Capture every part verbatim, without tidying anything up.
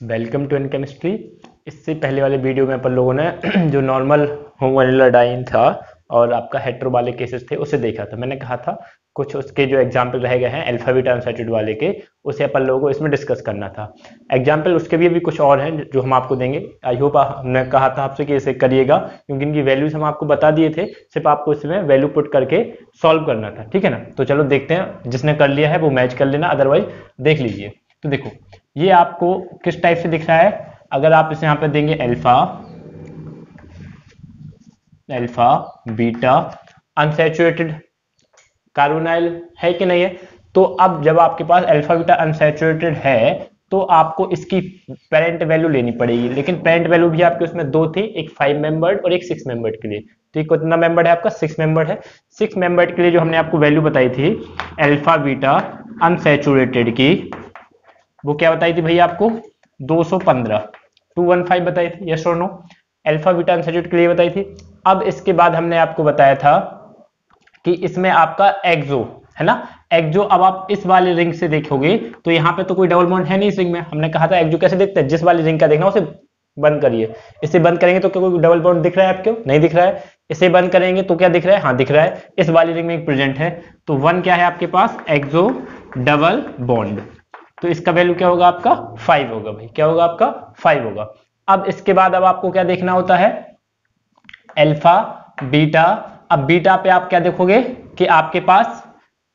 Welcome to in chemistry. इससे पहले वाले वीडियो में अपन लोगों ने जो नॉर्मल होमोनिलाडाइन था और आपका हेट्रो वाले केसेस थे उसे देखा था। मैंने कहा था कुछ उसके जो एग्जाम्पल रह गए हैं अल्फा बीटा अनसैचुरेटेड वाले के, उसे अपन लोगों को इसमें डिस्कस करना था। एग्जाम्पल उसके भी अभी कुछ और हैं जो हम आपको देंगे। आई होप हमने कहा था आपसे कि इसे करिएगा क्योंकि इनकी वैल्यूज हम आपको बता दिए थे, सिर्फ आपको इसमें वैल्यू पुट करके सॉल्व करना था। ठीक है ना, तो चलो देखते हैं, जिसने कर लिया है वो मैच कर लेना, अदरवाइज देख लीजिए। तो देखो ये आपको किस टाइप से दिख रहा है। अगर आप इसे यहाँ पे देंगे alpha alpha beta unsaturated carbonyl है कि नहीं है, तो अब जब आपके पास अल्फा बीटा अनसैचुरेटेड है तो आपको इसकी पेरेंट वैल्यू लेनी पड़ेगी। लेकिन पेरेंट वैल्यू भी आपके उसमें दो थी, एक फाइव मेंबर्ड और एक सिक्स मेंबर्ड के लिए। तो ये कितना मेंबर्ड है आपका? सिक्स मेंबर्ड है। सिक्स मेंबर्ड के लिए जो हमने आपको वैल्यू बताई थी अल्फा बीटा अनसैचुरेटेड की, वो क्या बताई थी भैया आपको? दो सौ पंद्रह, टू वन फाइव बताई थी। यस और नो? अल्फा बीटा अनसैचुरेटेड के लिए बताई थी। अब इसके बाद हमने आपको बताया था कि इसमें आपका एक्सो है ना, एक्सो। अब आप इस वाले रिंग से देखोगे तो यहाँ पे तो कोई डबल बॉन्ड है नहीं इस रिंग में। हमने कहा था एक्सो कैसे देखते हैं, जिस वाली रिंग का देखना उसे बंद करिए। इसे बंद करेंगे तो क्या कोई डबल बॉन्ड दिख रहा है आपको? नहीं दिख रहा है। इसे बंद करेंगे तो क्या दिख रहा है? हाँ दिख रहा है, इस वाली रिंग में एक प्रेजेंट है। तो वन क्या है आपके पास? एक्सो डबल बॉन्ड। तो इसका वैल्यू क्या होगा आपका? फाइव होगा भाई। क्या होगा आपका? फाइव होगा। अब इसके बाद अब आपको क्या देखना होता है? Alpha beta. अब बीटा पे आप क्या देखोगे कि आपके पास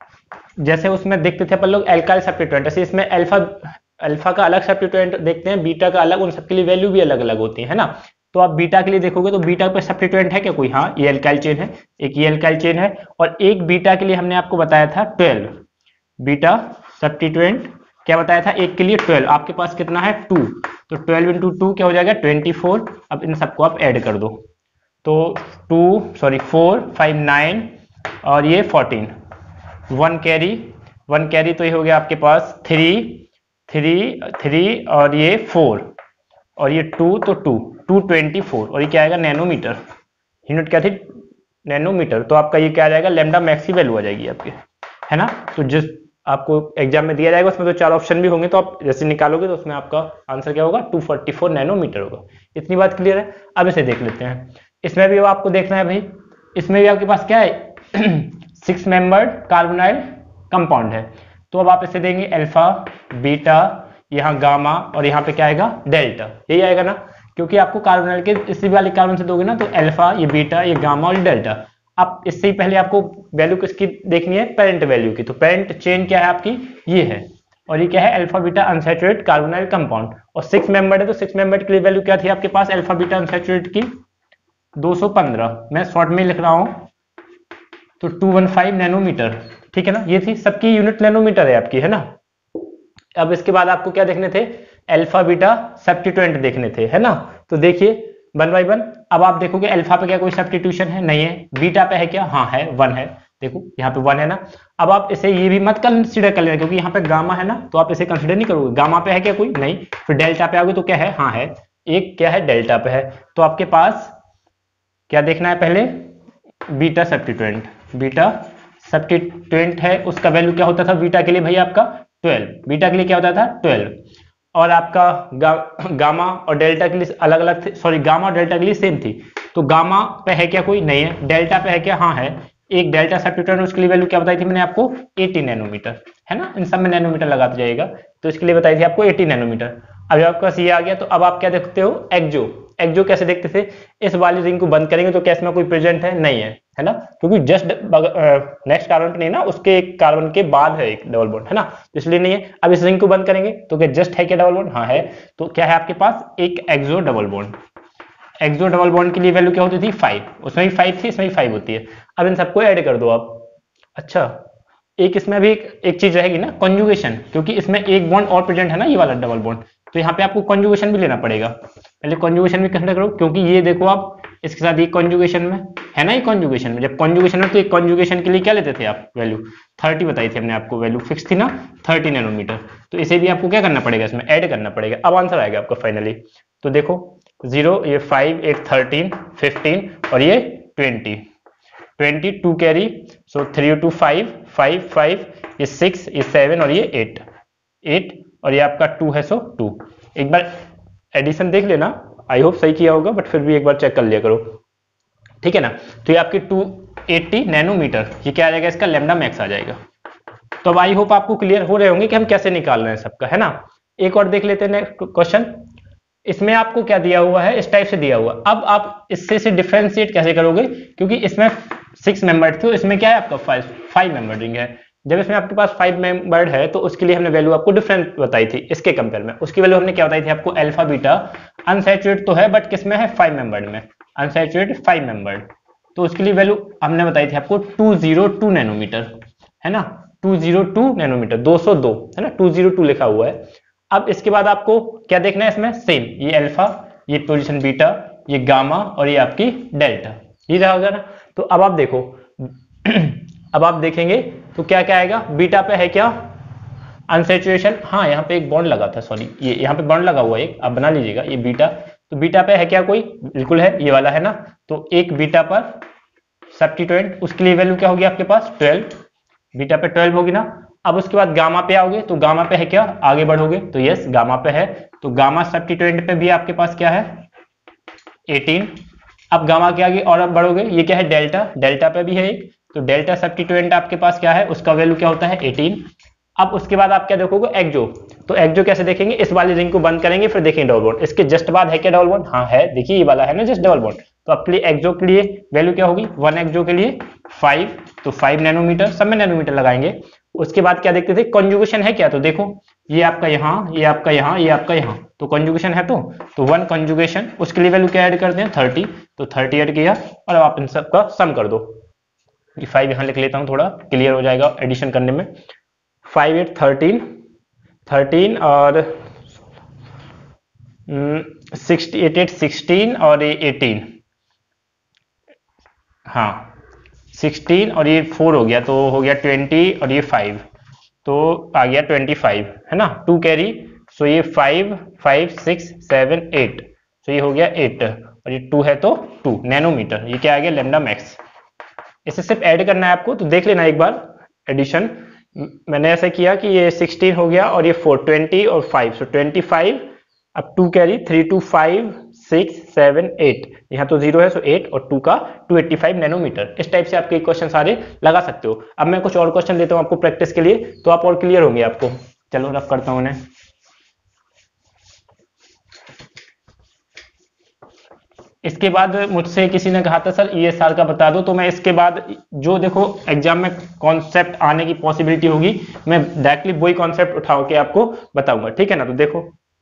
जैसे उसमें देखते थे अपन लोग एल्काइल सब्स्टिट्यूएंट, ऐसे इसमें अल्फा अल्फा का अलग सब्स्टिट्यूएंट देखते हैं, बीटा का अलग, उन सबके लिए वैल्यू भी अलग अलग होती है ना। तो आप बीटा के लिए देखोगे तो बीटा पे सब्स्टिट्यूएंट है क्या कोई? हाँ, ये एल्काइल चेन है, एक ये एल्काइल चेन है, और एक बीटा के लिए हमने आपको बताया था ट्वेल्व। बीटा सब्स्टिट्यूएंट क्या बताया था? एक के लिए ट्वेल्व। आपके पास कितना है? टू। तो ट्वेल्व इंटू टू क्या हो जाएगा? Twenty four. अब इन सबको आप ऐड कर दो तो two sorry four five nine और ये fourteen, one carry one carry तो ये हो गया आपके पास थ्री थ्री थ्री और ये फोर और ये टू, तो टू टू ट्वेंटी फोर, और ये क्या आएगा? नैनोमीटर। यूनिट क्या थी? नैनोमीटर। तो आपका ये क्या आ जाएगा? लैम्डा मैक्स की वैल्यू आ जाएगी आपके, है ना। तो जिस आपको एग्जाम में दिया जाएगा उसमें तो चार ऑप्शन भी होंगे, तो आप जैसे निकालोगे तो उसमें आपका आंसर क्या होगा? टू फोर्टी फोर नैनोमीटर होगा। इतनी बात क्लियर है। अब इसे देख लेते हैं। इसमें भी आपको देखना है भाई, इसमें भी आपके पास क्या है? सिक्स मेंबर्ड कार्बोनाइल कंपाउंड है। तो अब आप इसे देंगे अल्फा बीटा, यहाँ गामा, और यहाँ पे क्या आएगा? डेल्टा। यही आएगा ना, क्योंकि आपको कार्बोनाइल के इसी वाले कार्बन से दोगे ना, तो अल्फा, ये बीटा, ये गामा और ये डेल्टा। अब इससे ही पहले आपको वैल्यू किसकी देखनी है? पेरेंट वैल्यू की। तो पेरेंट चेन क्या है आपकी? ये है, और ये क्या है? Alpha beta unsaturated carbonyl compound. और सिक्स मेंबर्ड है, तो सिक्स मेंबर्ड के लिए वैल्यू क्या थी आपके पास अल्फा बीटा अनसैचुरेटेड की? दो सौ पंद्रह। मैं शॉर्ट में लिख रहा हूं, तो टू वन फाइव नैनोमीटर। ठीक है ना, ये थी सबकी यूनिट नैनोमीटर है आपकी, है ना। अब इसके बाद आपको क्या देखने थे? अल्फा बीटा सब्स्टिट्यूएंट देखने थे, है ना। तो देखिए वन बाई वन। अब आप देखोगे अल्फा पे क्या कोई सब्स्टिट्यूशन है? नहीं है। बीटा पे है क्या? हाँ है, वन है। देखो यहाँ पे वन है ना। अब आप इसे ये भी मत कंसिडर कर लेना, क्योंकि यहाँ पे गामा है ना, तो आप इसे कंसिडर नहीं करोगे। गामा पे है क्या कोई? नहीं। फिर डेल्टा पे आओगे तो क्या है? हाँ है, एक क्या है? डेल्टा पे है। तो आपके पास क्या देखना है पहले? Beta substituent. बीटा सब्स्टिट्यूएंट है, उसका वैल्यू क्या होता था बीटा के लिए भैया आपका? ट्वेल्व। बीटा के लिए क्या होता था? ट्वेल्व। और आपका गा, गामा और डेल्टा के लिए अलग अलग थे, सॉरी गामा और डेल्टा के लिए सेम थी। तो गामा पे है क्या कोई? नहीं है। डेल्टा पे है क्या? हाँ है, एक डेल्टा सब्स्टिट्यूएंट। उसके लिए वैल्यू क्या बताई थी मैंने आपको? अस्सी नैनोमीटर, है ना। इन सब में नैनोमीटर लगाते जाएगा, तो इसके लिए बताई थी आपको अस्सी नैनोमीटर। अब आपके पास ये आ गया, तो अब आप क्या देखते हो? एक्सो। एक्सो कैसे देखते थे? इस वाली रिंग को बंद करेंगे तो क्या इसमें कोई प्रेजेंट है? नहीं है, है ना, क्योंकि जस्ट नेक्स्ट कार्बन पे नहीं ना, उसके एक कार्बन के बाद है एक डबल बॉन्ड, है ना, तो इसलिए नहीं है। अब इस रिंग को बंद करेंगे तो क्या जस्ट है क्या डबल बॉन्ड? हाँ है। तो क्या है आपके पास? एक exo double bond. Exo double bond के लिए वैल्यू क्या होती थी? फाइव। उसमें भी फाइव थी, इसमें भी फाइव होती है। अब इन सबको ऐड कर दो आप। अच्छा, एक इसमें भी एक, एक चीज रहेगी ना, कॉन्जुगेशन, क्योंकि इसमें एक बॉन्ड और प्रेजेंट है ना, ये वाला डबल बॉन्ड, तो यहाँ पे आपको कॉन्जुगेशन भी लेना पड़ेगा। पहले कॉन्जुगेशन भी कंसिडर करो, क्योंकि ये देखो आप इसके साथ ये कॉन्जुगेशन में है ना, ये कॉन्जुगेशन में, जब कॉन्जुगेशन में तो एक कॉन्जुगेशन के लिए क्या लेते थे आप? वैल्यू थर्टी बताई थी हमने आपको, वैल्यू फिक्स थी ना, थर्टी नैनोमीटर। तो इसे भी आपको क्या करना पड़ेगा? इसमें ऐड करना पड़ेगा। अब आंसर आएगा आपका फाइनली। तो देखो जीरो, ये फाइव, एक थर्टीन, फिफ्टीन और ये twenty. Twenty, two carry, so three two five, five five, ये सिक्स, ये सेवन और ये एट, एट और ये आपका टू है, सो टू। एक बार एडिशन देख लेना, आई होप सही किया होगा, बट फिर भी एक बार चेक कर लिया करो, ठीक है ना। तो ये आपकी टू एटी नैनोमीटर, ये क्या आ जाएगा, इसका लैम्डा मैक्स आ जाएगा। तो अब आई होप आपको क्लियर हो रहे होंगे कि हम कैसे निकाल रहे हैं सबका, है ना। एक और देख लेते हैं नेक्स्ट क्वेश्चन। इसमें आपको क्या दिया हुआ है, इस टाइप से दिया हुआ। अब आप इससे से डिफरेंशिएट कैसे करोगे, क्योंकि इसमें सिक्स मेंबर्ड थे, इसमें क्या है आपका फाइव फाइव मेंबर्ड रिंग है। जब इसमें आपके पास फाइव मेंबर्ड है तो उसके लिए हमने वैल्यू आपको डिफरेंट बताई थी इसके कंपेयर में। उसकी वैल्यू हमने क्या बताई थी आपको, अल्फा बीटा अनसैचुरेट तो है बट किसमें है, फाइव मेंबर्ड में, अनसैचुरेट फाइव मेंबर्ड। तो उसके लिए वैल्यू हमने बताई थी आपको टू जीरो टू नैनोमीटर, है ना, टू जीरो टू नैनोमीटर, दो सौ दो, है ना, टू जीरो टू लिखा हुआ है। अब इसके बाद आपको क्या देखना है इसमें, सेम ये अल्फा, ये पोजीशन बीटा, ये गामा और ये आपकी डेल्टा, ये रहा होगा ना। तो अब आप देखो अब आप देखेंगे तो क्या क्या आएगा, बीटा पे है क्या, अनसैचुरेशन, हाँ यहाँ पे एक बॉन्ड लगा था, सॉरी ये यहाँ पे बॉन्ड लगा हुआ है एक, आप बना लीजिएगा, ये बीटा, तो बीटा पे है क्या कोई, बिल्कुल है, ये वाला है ना। तो एक बीटा पर सब्स्टिट्यूएंट, उसके लिए वैल्यू क्या होगी आपके पास ट्वेल्व, बीटा पे ट्वेल्व होगी ना। अब उसके बाद गामा पे आओगे तो गामा पे है क्या, आगे बढ़ोगे तो यस गामा पे है, तो गामा सब्स्टिट्यूएंट पे भी आपके पास क्या है एटीन। अब गामा के आगे और अब बढ़ोगे, ये क्या है डेल्टा, डेल्टा पे भी है एक, तो डेल्टा सब्स्टिट्यूएंट आपके पास क्या है, उसका वैल्यू क्या होता है एटीन। अब उसके बाद आप क्या देखोगे एक्जो, तो एक्जो कैसे देखेंगे, इस वाली रिंग को बंद करेंगे फिर देखेंगे डबल बॉन्ड, इसके जस्ट बाद है क्या डबल बॉन्ड, हाँ है, देखिए ये वाला है ना जस्ट डबल बॉन्ड। तो आपके लिए एक्जो के लिए वैल्यू क्या होगी, वन एक्जो के लिए फाइव, तो फाइव नैनोमीटर, सब में नैनोमीटर लगाएंगे। उसके बाद क्या देखते थे, कॉन्जुगेशन है क्या, तो देखो ये आपका यहाँ, ये आपका यहाँ, ये आपका यहाँ, तो कॉन्जुगेशन है तो तो वन कॉन्जुगेशन, उसके लिए वैल्यू क्या ऐड करते हैं थर्टी, तो थर्टी ऐड किया और अब आप इन सब का सम कर दो। ये फाइव यहाँ लिख लेता हूँ, थोड़ा क्लियर हो जाएगा एडिशन करने में। फाइव एट थर्टीन, थर्टीन और सिक्सटी एट एट सिक्सटीन और ये एटीन, हाँ सिक्सटीन और ये फोर हो गया, तो हो गया ट्वेंटी और ये फाइव, तो आ गया ट्वेंटी फाइव, है ना, टू कैरी, सो ये five five six seven eight, तो ये हो गया एट और ये टू है तो टू नैनोमीटर, ये क्या आ गया लैम्डा मैक्स। इसे सिर्फ ऐड करना है आपको, तो देख लेना एक बार एडिशन। मैंने ऐसा किया कि ये सिक्सटीन हो गया और ये फोर, ट्वेंटी और फाइव, सो ट्वेंटी फाइव, अब two carry, three two five six seven eight, यहाँ तो जीरो है सो एट और टू का टू एट्टी फाइव नैनोमीटर। इस टाइप से आपके क्वेश्चन सारे लगा सकते हो। अब मैं कुछ और क्वेश्चन देता हूँ आपको प्रैक्टिस के लिए, तो आप और क्लियर होंगे आपको। चलो रफ करता हूँ उन्हें। इसके बाद मुझसे किसी ने कहा था सर ई एस आर का बता दो, तो मैं इसके बाद जो देखो एग्जाम में कॉन्सेप्ट आने की पॉसिबिलिटी होगी, मैं डायरेक्टली वही कॉन्सेप्ट उठा के आपको बताऊंगा, ठीक है ना। तो देखो,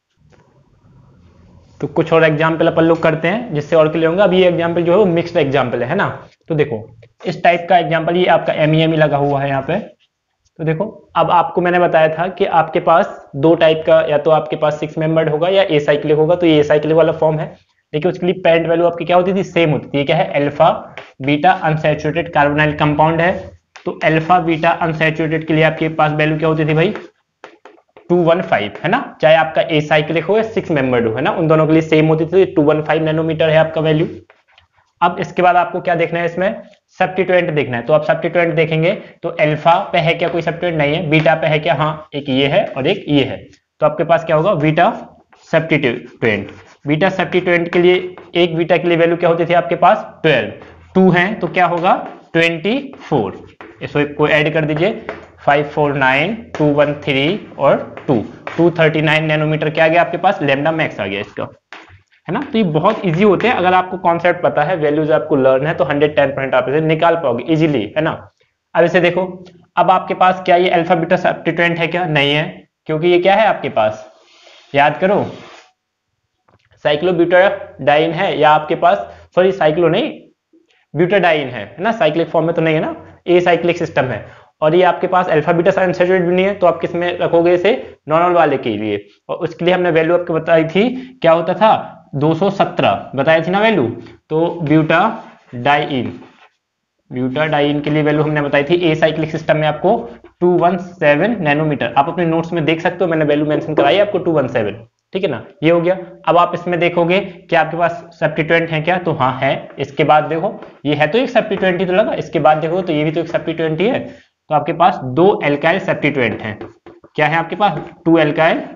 तो कुछ और एग्जाम्पल अपन लोग करते हैं जिससे और क्लियर होगा। अब ये एग्जाम्पल जो है वो मिक्स्ड एग्जाम्पल है ना। तो देखो इस टाइप का एग्जाम्पल, ये आपका एम ई एम ई लगा हुआ है यहाँ पे। तो देखो अब आपको मैंने बताया था कि आपके पास दो टाइप का, या तो आपके पास सिक्स मेंबर्ड होगा या ए साइक्लिक होगा, तो ये ए साइक्लिक वाला फॉर्म है। देखिए उसके लिए पेरेंट वैल्यू आपकी क्या होती थी, सेम होती थी। ये क्या है, alpha beta unsaturated carbonyl compound है। तो अल्फा बीटा अनसैचुरेटेड के लिए आपके पास वैल्यू क्या होती थी भाई, टू वन फाइव, है ना, चाहे आपका ए साइक्लिक हो या सिक्स मेंबर्ड हो, है ना, उन दोनों के लिए सेम होती थी, टू वन फाइव नैनोमीटर है आपका वैल्यू। अब इसके बाद आपको क्या देखना है, इसमें सब्स्टिट्यूएंट देखना है। तो आप सब्स्टिट्यूएंट देखेंगे तो अल्फा पे है क्या, कोई सब्स्टिट्यूएंट नहीं है। बीटा पे है क्या, हाँ एक ये है और एक ये है। तो आपके पास क्या होगा, बीटा सब्स्टिट्यूएंट। बीटा सब्स्टिट्यूएंट के लिए एक बीटा के लिए वैल्यू क्या होती थी आपके पास ट्वेल्व, टू है तो क्या होगा ट्वेंटी फोर, इसको ऐड कर दीजिए, five four nine two one three और two, two thirty nine nanometre क्या आ गया आपके पास, लैम्डा मैक्स आ गया इसका, है ना। तो ये बहुत इजी होते हैं, अगर आपको कॉन्सेप्ट पता है, वैल्यूज आपको लर्न है, तो हंड्रेड टेन परसेंट आप इसे निकाल पाओगे इजीली, है ना। अब इसे देखो, अब आपके पास क्या ये अल्फा बीटा सब्स्टिट्यूएंट है क्या, नहीं है, क्योंकि ये क्या है आपके पास, याद करो साइक्लोब्यूटाडाइन है, या आपके पास सॉरी साइक्लो नहीं ब्यूटाडाइन है, है ना, साइक्लिक फॉर्म में तो नहीं है ना, ए साइक्लिक सिस्टम है। और ये आपके पास अल्फा बीटा अनसैचुरेटेड भी नहीं है, तो आप किस में रखोगे इसे, नॉर्मल वाले के लिए। और उसके लिए हमने वैल्यू आपको बताई थी, क्या होता था, दो सौ सत्रह बताई थी ना वैल्यू। तो ब्यूटाडाइन, ब्यूटाडाइन के लिए वैल्यू हमने बताई थी ए साइक्लिक सिस्टम में आपको टू वन सेवन नैनोमीटर। आप अपने नोट्स में देख सकते हो, मैंने वैल्यू मेंशन कराई आपको टू वन सेवन, ठीक है ना, ये हो गया। अब आप इसमें देखोगे कि आपके पास सब्स्टिट्यूएंट है क्या, तो हाँ है। इसके बाद देखो ये है तो एक सब्स्टिट्यूएंट ही तो लगा, इसके बाद देखो तो ये भी तो एक सब्स्टिट्यूएंट ही है। तो आपके पास दो एल्काइल सब्स्टिट्यूएंट हैं, क्या है आपके पास, टू एल्काइल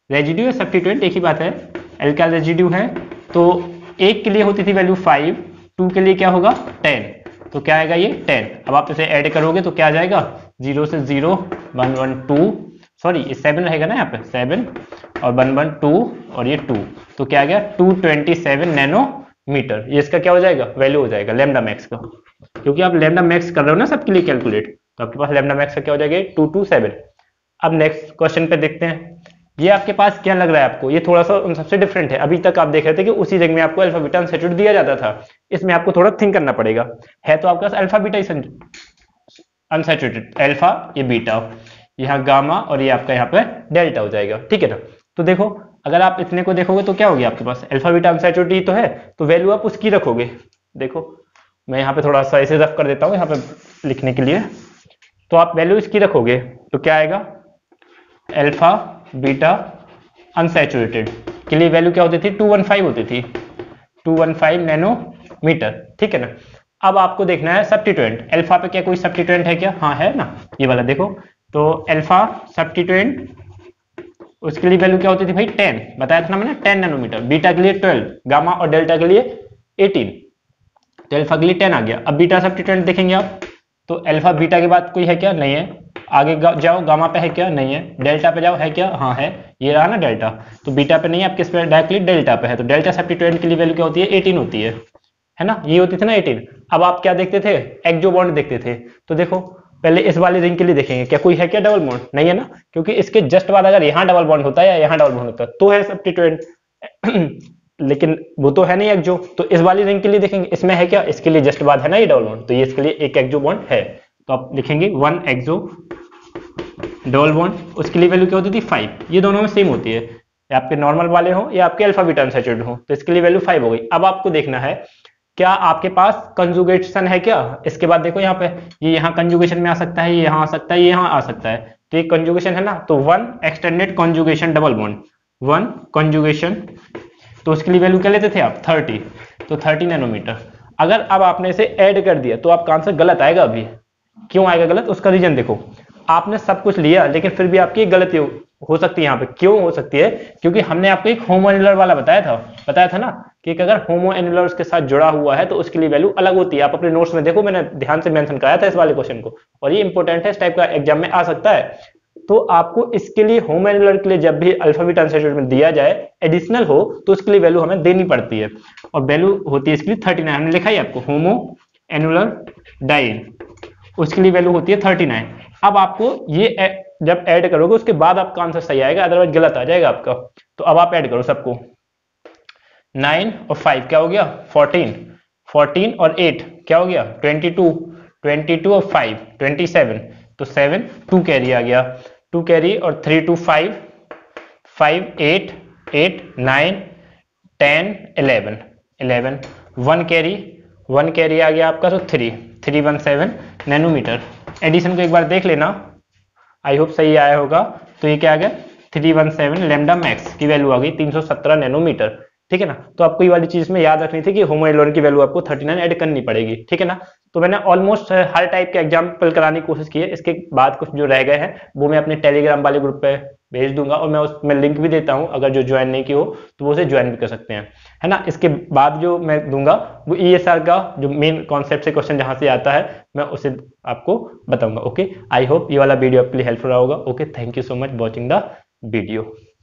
रेजिड्यू या सब्स्टिट्यूएंट एक ही बात है, एल्काइल रेजिड्यू है तो एक के लिए होती थी वैल्यू फाइव, टू के लिए क्या होगा टेन, तो क्या आएगा ये टेन। अब आप इसे ऐड करोगे तो क्या आ जाएगा, जीरो से zero, one one two, sorry ये सेवन रहेगा ना यहाँ पे, सेवन और वन वन टू और ये टू, तो क्या आ गया टू ट्वेंटी सेवन नैनोमीटर। ये इसका क्या हो जाएगा, वैल्यू हो जाएगा लैम्डा मैक्स का, क्योंकि आप लैम्डा मैक्स कर रहे हो ना सबके लिए कैलकुलेट, तो आपके पास लैम्डा मैक्स का क्या हो जाएगा टू टू सेवन। अब नेक्स्ट क्वेश्चन पे देखते हैं, ये आपके पास क्या लग रहा है आपको, ये थोड़ा सा उन सबसे डिफरेंट है। अभी तक आप देख रहे थे कि उसी जगह में आपको अल्फा बीटा अनसैचुरेटेड दिया जाता था, इसमें आपको थोड़ा थिंक करना पड़ेगा। है तो आपके पास अल्फा बीटा अनसैचुरेटेड, अल्फा ये बीटा, यहाँ गामा और ये आपका यहाँ पे डेल्टा हो जाएगा, ठीक है ना। तो देखो अगर आप इतने को देखोगे तो क्या हो गया आपके पास, अल्फा बीटा अनसैचुरेटेड तो है, तो वैल्यू आप उसकी रखोगे। देखो मैं यहाँ पे थोड़ा सा ऐसे रफ कर देता हूँ यहाँ पे लिखने के लिए, तो आप वैल्यू इसकी रखोगे तो क्या आएगा, अल्फा बीटा अनसैचुरेटेड के लिए वैल्यू क्या होती थी, टू वन फाइव होती थी, टू वन फाइव नैनोमीटर, ठीक है ना। अब आपको देखना है सब्स्टिट्यूएंट, अल्फा पे क्या कोई सब्स्टिट्यूएंट है क्या, हाँ है ना, ये वाला देखो, तो अल्फा सब्स्टिट्यूएंट उसके लिए वैल्यू क्या होती थी भाई टेन, बताया था ना मैंने टेन नैनोमीटर, बीटा के लिए ट्वेल्व, गामा और डेल्टा के लिए एटीन, तो अल्फा के लिए टेन आ गया। अब बीटा सब्स्टिट्यूएंट देखेंगे आप, तो अल्फा बीटा के बाद कोई है क्या, नहीं है, आगे जाओ गामा पे है क्या, नहीं है, डेल्टा पे जाओ है क्या, हाँ है, ये रहा ना डेल्टा, तो बीटा पे नहीं है, आप किस पे डायरेक्टली डेल्टा पे है, तो डेल्टा सब्स्टिट्यूएंट के लिए वैल्यू क्या होती है एटीन होती है, है ना, ये होती थी ना एटीन। अब आप क्या देखते थे, एक्सो बॉन्ड देखते थे, तो देखो पहले इस वाले रिंग के लिए देखेंगे क्या कोई है क्या डबल बॉन्ड, नहीं है ना, क्योंकि इसके जस्ट बाद अगर यहाँ डबल बॉन्ड होता है या यहाँ डबल बॉन्ड होता है तो है सब्स्टिट्यूएंट, लेकिन वो तो है नहीं एक्सो, तो इस वाली रिंग के लिए देखेंगे इसमें है क्या, इसके लिए जस्ट बाद है ना ये डबल बॉन्ड, तो ये इसके लिए एक एक्सो बॉन्ड है, तो आप लिखेंगे वन एक्सो डबल बॉन्ड, उसके लिए वैल्यू क्या होती थी फाइव, ये दोनों में सेम होती है, या आपके नॉर्मल वाले हो या आपके अल्फा बीटा अनसैचुरेटेड हो, तो इसके लिए वैल्यू फाइव हो गई। अब आपको देखना है क्या आपके पास कंजुगेशन है क्या, इसके बाद देखो यहाँ पे ये यहाँ कंजुगेशन में आ सकता है, ये यहाँ आ सकता है, ये यहाँ आ सकता है, तो ये कंजुगेशन है ना, तो one extended conjugation double bond, one conjugation, तो उसके लिए वैल्यू क्या लेते थे आप थर्टी, तो थर्टी नैनोमीटर। अगर अब आपने इसे ऐड कर दिया तो आपका आंसर गलत आएगा, अभी क्यों आएगा गलत, उसका रीजन देखो, आपने सब कुछ लिया लेकिन फिर भी आपकी गलती हो, हो सकती है यहाँ पे, क्यों हो सकती है, क्योंकि हमने आपको एक होमोएनुलर वाला बताया था, बताया था ना कि अगर होमोएनुलर उसके साथ जुड़ा हुआ है तो उसके लिए वैल्यू अलग होती है। आप अपने नोट्स में देखो, मैंने ध्यान से मेंशन कराया था इस वाले क्वेश्चन को, और ये इंपॉर्टेंट है, इस टाइप का एग्जाम में आ सकता है। तो आपको इसके लिए होमोएनुलर के लिए जब भी अल्फा बीटा अनसैचुरेटेड में दिया जाए एडिशनल हो तो उसके लिए वैल्यू हमें देनी पड़ती है, और वैल्यू होती है इसके लिए थर्टी नाइन, हमने लिखा है आपको होमोएनुलर डाइन, उसके लिए वैल्यू होती है थर्टी नाइन। अब आपको ये जब ऐड करोगे उसके बाद आपका आंसर सही आएगा, अदरवाइज गलत आ जाएगा आपका। तो अब आप ऐड करो सबको, नाइन और फाइव क्या हो गया फोर्टीन, फोर्टीन और एट क्या हो गया ट्वेंटी टू, ट्वेंटी टू और फाइव ट्वेंटी सेवन, तो सेवन, टू कैरी आ गया, टू कैरी और three two five, five eight, eight nine ten eleven, eleven, one carry, one carry आ गया आपका, तो three, three one seven nanometre. Addition को एक बार देख लेना, आई होप सही आया होगा। तो ये क्या आ गया three one seven lambda max की वैल्यू आ गई तीन सौ सत्रह नैनोमीटर, ठीक है ना। तो आपको ये वाली चीज में याद रखनी थी कि होमोएनुलर की वैल्यू आपको थर्टी नाइन ऐड करनी पड़ेगी, ठीक है ना। तो मैंने ऑलमोस्ट हर टाइप के एग्जाम्पल कराने की कोशिश की है, इसके बाद कुछ जो रह गए हैं वो मैं अपने टेलीग्राम वाले ग्रुप पे भेज दूंगा, और मैं उसमें लिंक भी देता हूं, अगर जो ज्वाइन नहीं की हो तो वो उसे ज्वाइन भी कर सकते हैं, है ना। इसके बाद जो मैं दूंगा वो ई एस आर का जो मेन कॉन्सेप्ट से क्वेश्चन जहां से आता है मैं उसे आपको बताऊंगा। ओके, आई होप ये वाला वीडियो आपके लिए हेल्पफुल रहा होगा। Okay, thank you so much watching the video.